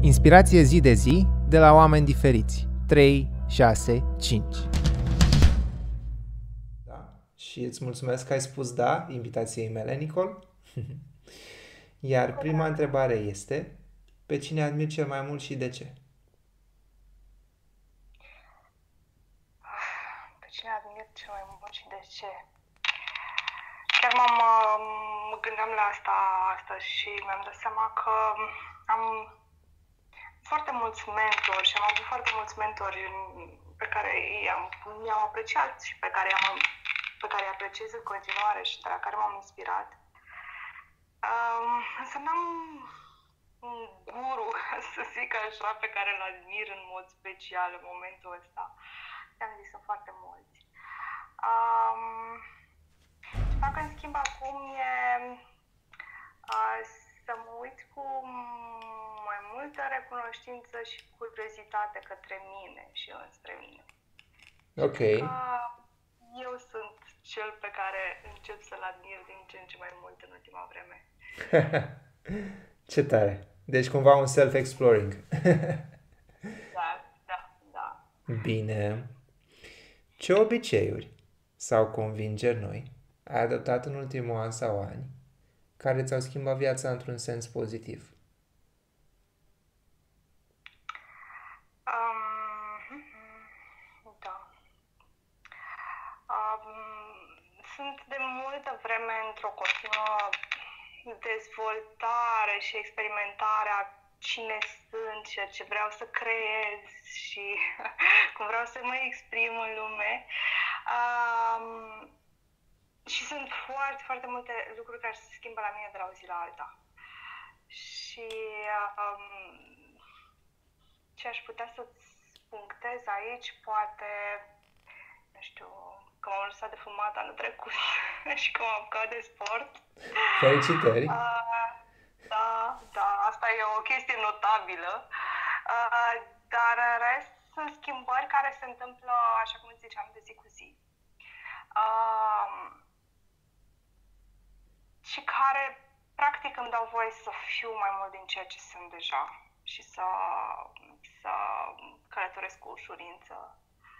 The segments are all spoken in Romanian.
Inspirație zi de zi de la oameni diferiți. 3, 6, 5. Da. Și îți mulțumesc că ai spus da invitației mele, Nicol. Iar prima întrebare este: pe cine admiri cel mai mult și de ce? Pe cine admir cel mai mult și de ce? Chiar mă gândeam la asta astăzi și mi-am dat seama că am foarte mulți mentori și am avut foarte mulți mentori pe care mi-am apreciat și pe care îi apreciez în continuare și de la care m-am inspirat. Însă n-am un guru, să zic așa, pe care îl admir în mod special în momentul ăsta. Am zis, sunt foarte mulți. Ce fac în schimb acum e să mă uit cu mai multă recunoștință și curiozitate către mine și înspre mine. Ok. Eu sunt cel pe care încep să-l admir din ce în ce mai mult în ultima vreme. Ce tare! Deci cumva un self-exploring. Da. Bine. Ce obiceiuri sau convingeri noi ai adoptat în ultimul an sau ani care ți-au schimbat viața într-un sens pozitiv? Sunt de multă vreme într-o continuă dezvoltare și experimentare a cine sunt, ceea ce vreau să creez și cum vreau să mă exprim în lume. Și sunt foarte, foarte multe lucruri care se schimbă la mine de la o zi la alta. Și ce aș putea să-ți punctez aici, poate, nu știu, că m-am lăsat de fumat anul trecut și că m-am apucat de sport. Felicitări! Da, asta e o chestie notabilă. Dar în rest sunt schimbări care se întâmplă, așa cum îți ziceam, de zi cu zi. Și care, practic, îmi dau voie să fiu mai mult din ceea ce sunt deja și să călătoresc cu ușurință.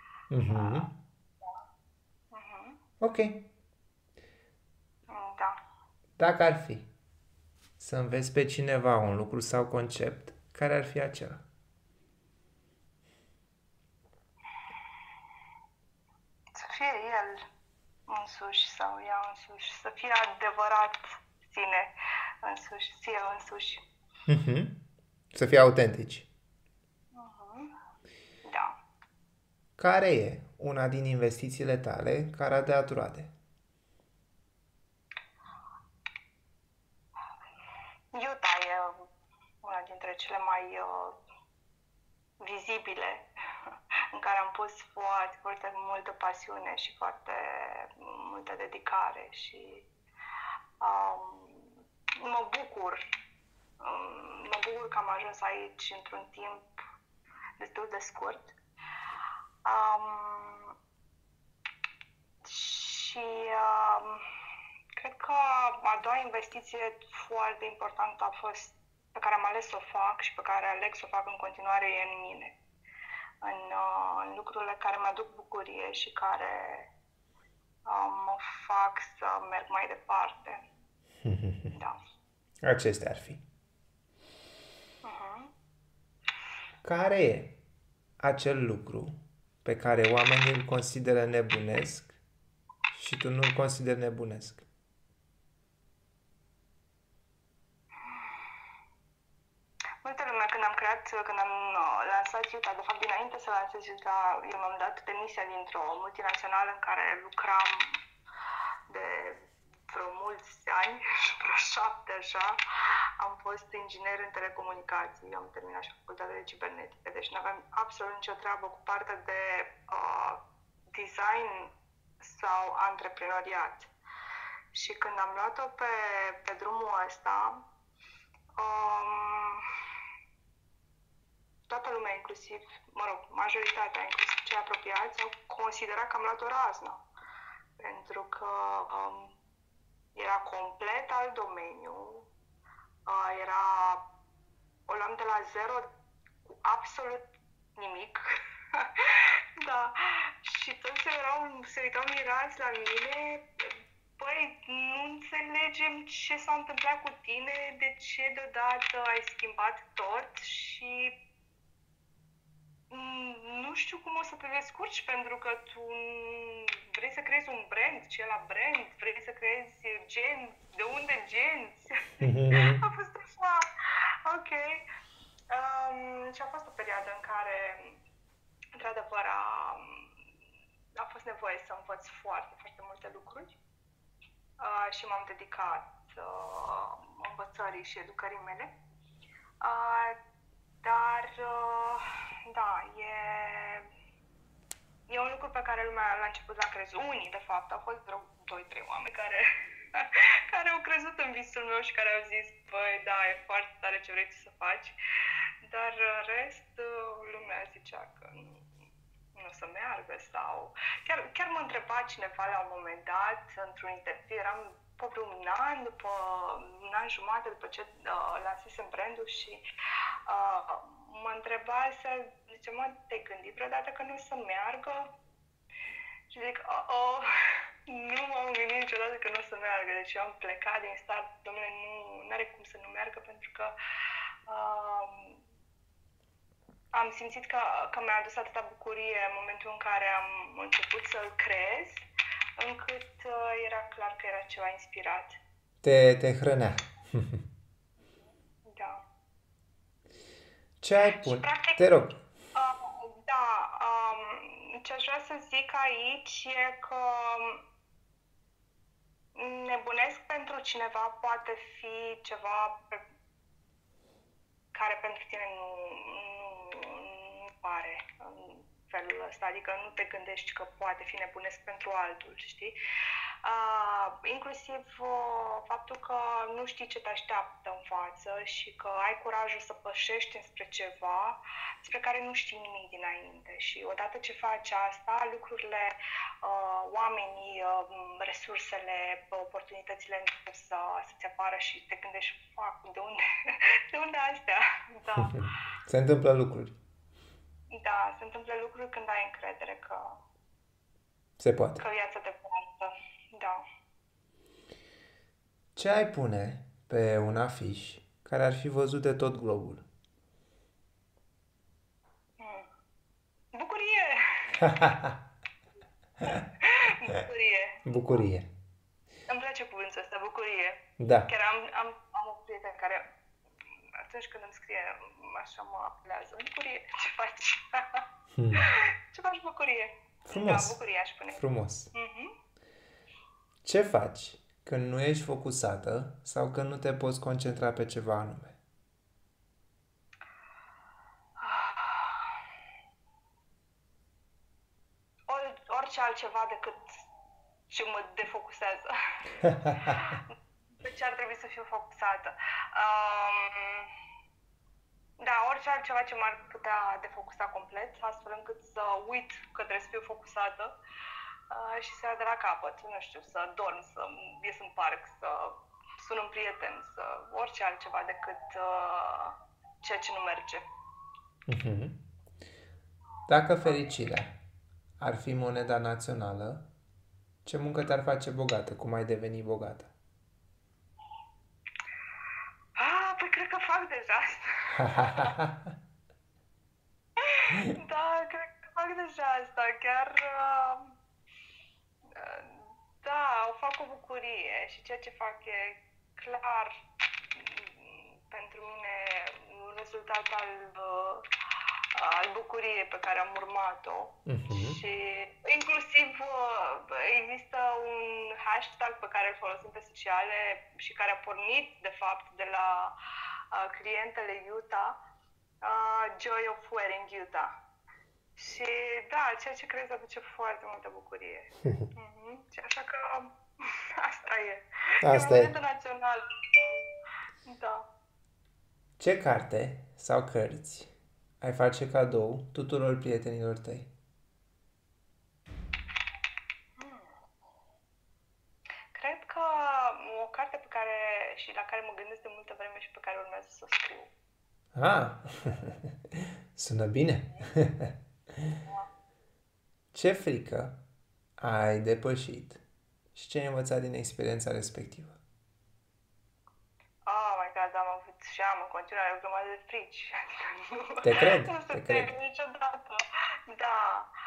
Ok. Da. Dacă ar fi să înveți pe cineva un lucru sau concept, care ar fi acela? Să fie el însuși sau ea însuși, să fie adevărat sine însuși. Să fie autentici. Da. Care e una din investițiile tale care a dat roade? Utah e una dintre cele mai vizibile, în care am pus foarte, foarte multă pasiune și foarte multă dedicare și mă bucur că am ajuns aici într-un timp destul de scurt. Și cred că a doua investiție foarte importantă a fost, pe care am ales să o fac și pe care aleg să o fac în continuare, e în mine. În lucrurile care mă aduc bucurie și care mă fac să merg mai departe. Da. Acestea ar fi. Care e acel lucru pe care oamenii îl consideră nebunesc și tu nu îl consideri nebunesc? Multă lume, când am lansat Utah, de fapt dinainte să lansez Utah, eu m-am dat demisia dintr-o multinațională în care lucram de vreo mulți ani, vreo 7 așa. Am fost inginer în telecomunicații, am terminat și facultatea de cibernetică, deci nu aveam absolut nicio treabă cu partea de design sau antreprenoriat. Și când am luat-o pe drumul ăsta, toată lumea, inclusiv, majoritatea, inclusiv cei apropiați, au considerat că am luat o raznă. Pentru că era complet alt domeniu, o luam de la zero cu absolut nimic. Da. Și toți se uitau mirați la mine. Păi, nu înțelegem ce s-a întâmplat cu tine, de ce deodată ai schimbat tot și nu știu cum o să te descurci, pentru că tu vrei să creezi un brand, ce e la brand, vrei să creezi genți, de unde genți? A fost așa, ok. Și a fost o perioadă în care, într-adevăr, a fost nevoie să învăț foarte, foarte multe lucruri și m-am dedicat învățării și educării mele. Dar, da, e un lucru pe care lumea la început l-a crezut. Unii, de fapt, au fost vreo 2-3 oameni care au crezut în visul meu și care au zis, băi, da, e foarte tare ce vrei să faci. Dar rest, lumea zicea că nu o să meargă sau... Chiar mă întreba cineva la un moment dat, într-un interviu, eram pe un an jumate după ce lansasem brandul și mă întreba zice, mă, te-ai gândit vreodată că nu o să meargă? Și zic, nu m-am gândit niciodată că nu o să meargă. Deci eu am plecat din start, domnule, nu are cum să nu meargă, pentru că am simțit că mi-a adus atâta bucurie în momentul în care am început să-l creez, încât era clar că era ceva inspirat. Te hrănea. Da. Ce ai pun? Te rog. Da, ce aș vrea să zic aici e că nebunesc pentru cineva poate fi ceva care pentru tine nu pare în felul ăsta, adică nu te gândești că poate fi nebunesc pentru altul, știi? Inclusiv faptul că nu știi ce te așteaptă în față și că ai curajul să pășești înspre ceva despre care nu știi nimic dinainte. Și odată ce faci asta, lucrurile, oamenii, resursele, oportunitățile încep să-ți apară și te gândești, fac, de unde astea? Da. Se întâmplă lucruri. Da, se întâmplă lucruri când ai încredere că Se poate. că viața te poartă. Da. Ce ai pune pe un afiș care ar fi văzut de tot globul? Bucurie! Bucurie. Bucurie. Îmi place cuvântul ăsta, bucurie. Da. Chiar am o prietenă care atunci când îmi scrie așa mă apelează. Bucurie, ce faci? Ce faci, bucurie? Frumos. Da, bucurie aș spune. Frumos. Ce faci când nu ești focusată sau când nu te poți concentra pe ceva anume? Orice altceva decât ce mă defocusează. Pe ce ar trebui să fiu focusată? Da, orice altceva ce m-ar putea defocusa complet, astfel încât să uit că trebuie să fiu focusată și să iau de la capăt, nu știu, să dorm, să ies în parc, să sun un prieten, orice altceva decât ceea ce nu merge. Dacă fericirea ar fi moneda națională, ce muncă te-ar face bogată? Cum ai deveni bogată? Păi cred că fac deja asta. Da, cred că fac deja asta. Chiar, da, o fac cu bucurie și ceea ce fac e clar pentru mine un rezultat al bucuriei pe care am urmat-o. Și inclusiv există un hashtag pe care îl folosim pe sociale și care a pornit de fapt de la clientele Utah, Joy of Wearing Utah. Și da, ceea ce crezi aduce foarte multă bucurie. Și așa că asta e. Asta e momentul național. Da. Ce carte sau cărți ai face cadou tuturor prietenilor tăi? Cred că o carte pe care și la care mă gândesc de multă vreme și pe care urmează să o scriu. Sună bine. Ce frică ai depășit și ce ai învățat din experiența respectivă? Oh my God, am avut și am în continuare o grămadă de frici. Te cred, Nu se te cred. termină niciodată. Da.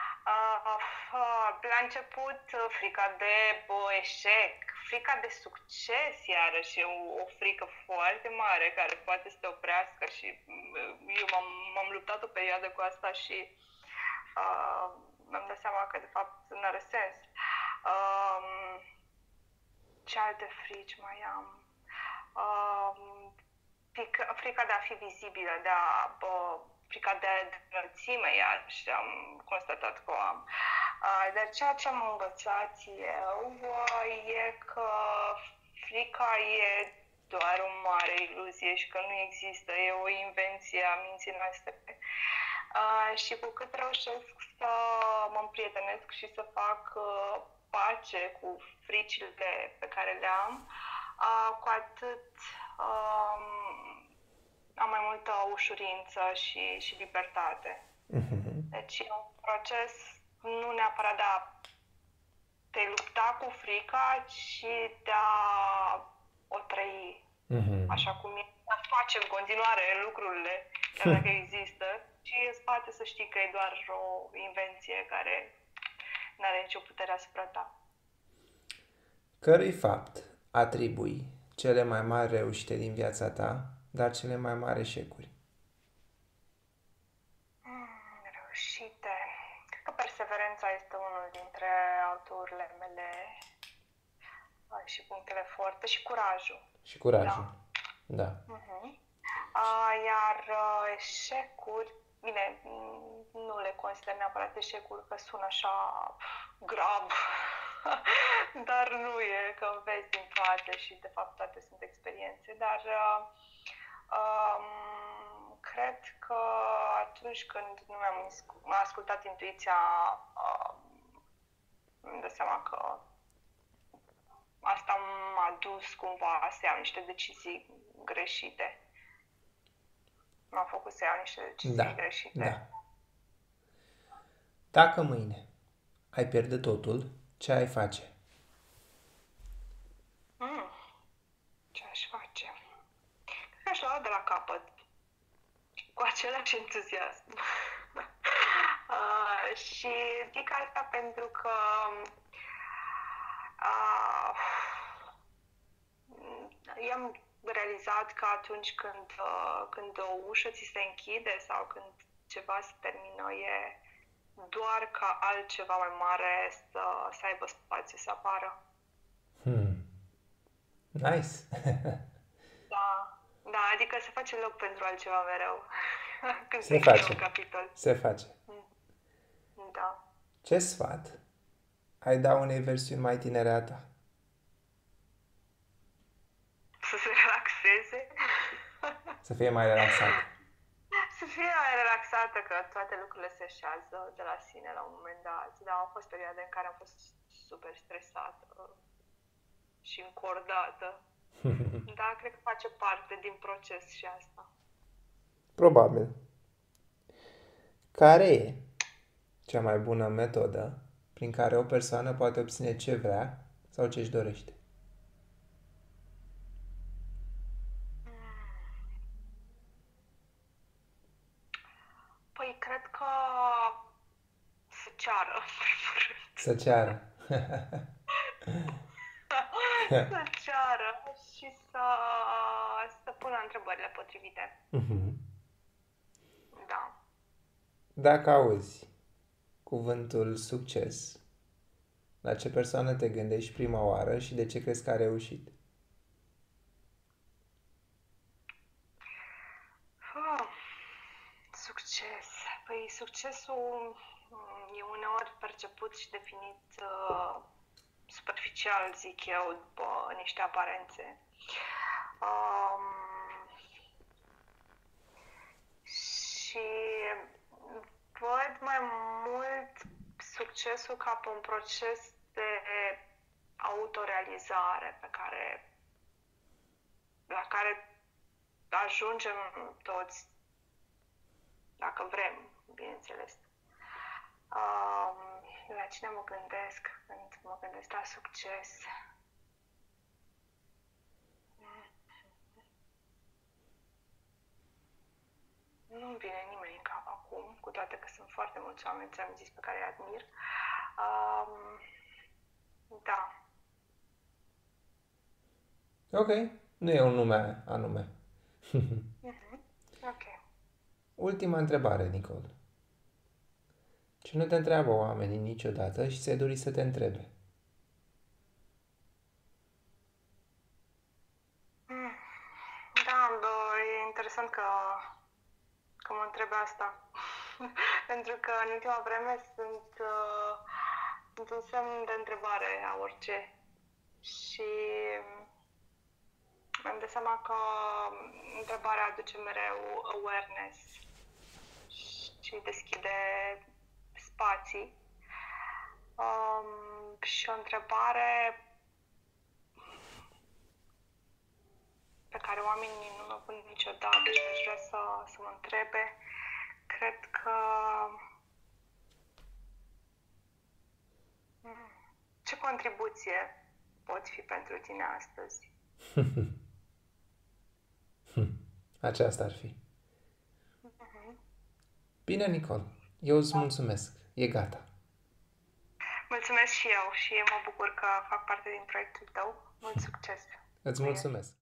La început, frica de eșec, frica de succes, iarăși, e o frică foarte mare care poate să te oprească și eu m-am luptat o perioadă cu asta și mi-am dat seama că, de fapt, nu are sens. Um, ce alte frici mai am? Frica de a fi vizibilă, frica de înălțime, iarăși am constatat că o am. Dar ceea ce am învățat eu e că frica e doar o mare iluzie și că nu există, e o invenție a minții noastre. Și cu cât reușesc să mă împrietenesc și să fac pace cu fricile pe care le am, cu atât am mai multă ușurință și libertate. Deci e un proces nu neapărat de a te lupta cu frica, ci de a o trăi așa cum e, a face în continuare lucrurile, chiar dacă există, și în spate să știi că e doar o invenție care nu are nicio putere asupra ta. Cărui fapt atribui cele mai mari reușite din viața ta, dar cele mai mari eșecuri? Reușite. Cred că perseverența este unul dintre aturile mele și punctele forte, și curajul. Și curajul. Da. Iar eșecuri, bine, nu le consider neapărat eșecuri, că sună așa grav, dar nu e, că înveți din toate și de fapt toate sunt experiențe, dar cred că atunci când nu mi-am ascultat intuiția, îmi dă seama că asta m-a dus cumva să iau niște decizii greșite. M-a făcut să iau niște decizii greșite. Da. Dacă mâine ai pierde totul, ce ai face? Ce aș face? Cred că aș lua de la capăt, cu același entuziasm. Și zic asta pentru că i-am realizat că atunci când o ușă ți se închide sau când ceva se termină, e doar ca altceva mai mare să aibă spațiu să apară. Nice! Da, adică se face loc pentru altceva mereu. Când se face. Un capitol. Se face. Da. Ce sfat ai da unei versiuni mai tinere a ta? Să se relaxeze. Să fie mai relaxată. Să fie mai relaxată, că toate lucrurile se așează de la sine la un moment dat. Dar au fost perioade în care am fost super stresată și încordată. Da, cred că face parte din proces și asta. Probabil. Care e cea mai bună metodă prin care o persoană poate obține ce vrea sau ce își dorește? Păi, cred că să ceară, în primul rând. Să ceară. Să ceară și să pună întrebările potrivite. Da. Dacă auzi cuvântul succes, la ce persoană te gândești prima oară și de ce crezi că a reușit? Succes. Păi succesul e uneori perceput și definit superficial, zic eu, după niște aparențe. Și văd mai mult succesul ca pe un proces de autorealizare la care ajungem toți dacă vrem, bineînțeles. La cine mă gândesc când mă gândesc la succes? Nu-mi vine nimeni în cap acum, cu toate că sunt foarte mulți oameni, ți-am zis, pe care îi admir. Da. Ok, nu e un nume anume. Ok. Ultima întrebare, Nicol. Ce nu te întreabă oamenii niciodată și ți-ai dori să te întrebe? Da, e interesant că mă întreb asta. Pentru că în ultima vreme sunt un semn de întrebare a orice. Și îmi dau seama că întrebarea aduce mereu awareness și deschide spații. Și o întrebare pe care oamenii nu mă pun niciodată și aș vrea să mă întrebe, cred că ce contribuție pot fi pentru tine astăzi? Aceasta ar fi. Bine, Nicol, eu îți mulțumesc. E gata. Mulțumesc și eu și mă bucur că fac parte din proiectul tău. Mult succes! Îți mulțumesc.